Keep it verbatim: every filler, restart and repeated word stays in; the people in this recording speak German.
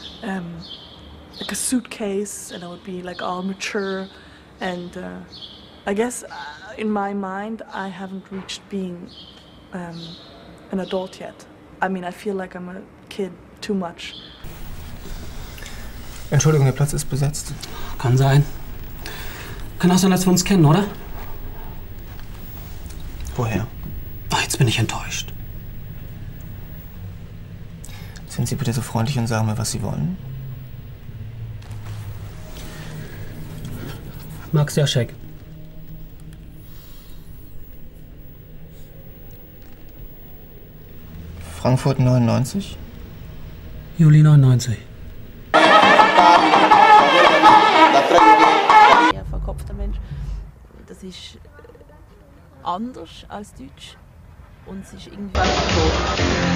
um, like a suitcase, and I would be like all mature, and uh, I guess uh, in my mind I haven't reached being um, an adult yet. I mean, I feel like I'm a kid too much. Entschuldigung, der Platz ist besetzt. Kann sein. Kann auch sein, dass wir uns kennen, oder? Woher? Ach, jetzt bin ich enttäuscht. Sind Sie bitte so freundlich und sagen mir, was Sie wollen? Max Jaschek. Frankfurt neunundneunzig? Juli neunundneunzig. Ein verkopfter Mensch. Das ist anders als Deutsch. Und es ist irgendwie